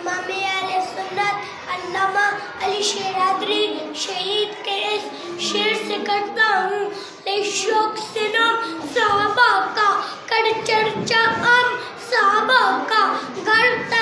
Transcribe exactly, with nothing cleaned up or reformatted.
इमाम अहले सुन्नत अल्लामा अली शेरादरी शहीद के इस शेर से करता हूँ। ले शौक से नाम सहाबा का, कर चर्चा आम सहाबा का, घर